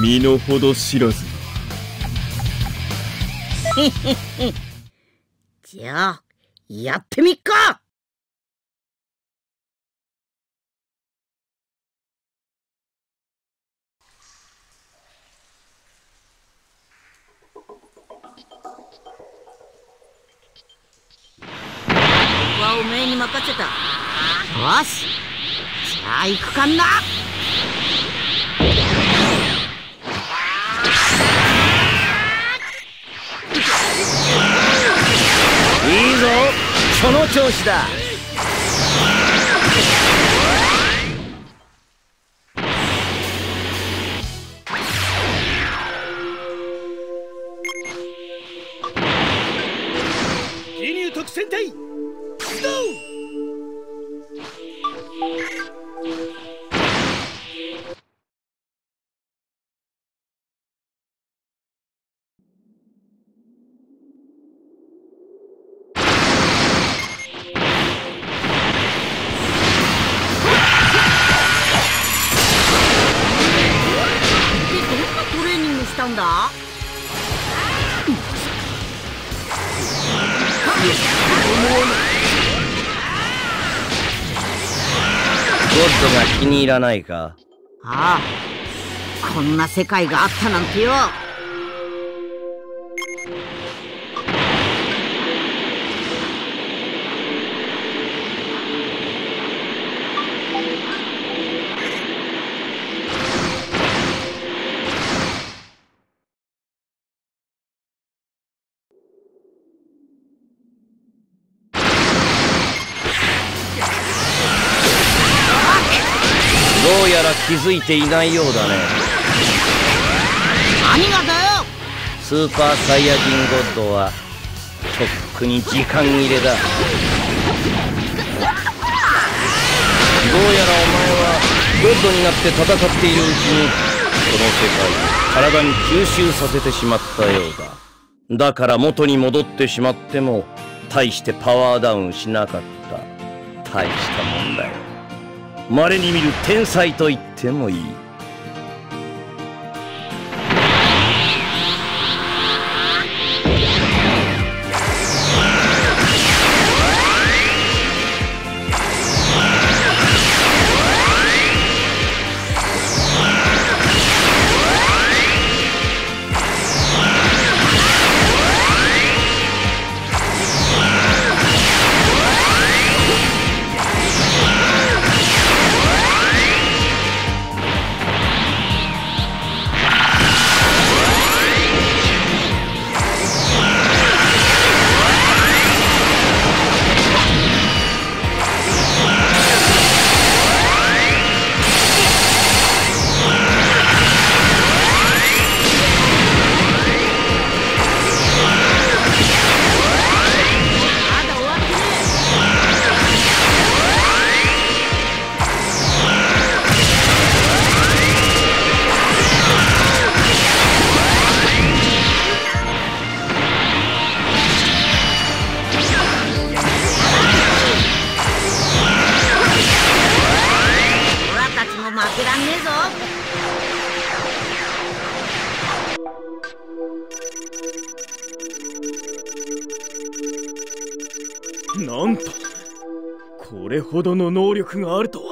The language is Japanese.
身の程知らず。 じゃあやってみっか。僕はおめえに任せた。よし、じゃあ行くかんな。 いいぞ、その調子だ。 ギニュー特戦隊出動。 なんだ。 ゴッドが気に入らないか。 ああ、こんな世界があったなんてよ。 どうやら気づいていないようだね。 何がだよ。 スーパーサイヤ人ゴッドはとっくに時間切れだ。どうやらお前はゴッドになって戦っているうちにこの世界を体に吸収させてしまったようだ。だから元に戻ってしまっても大してパワーダウンしなかった。大したもんだよ。稀に見る天才と言ってもいい。 負けらんねえぞ。 なんとこれほどの能力があると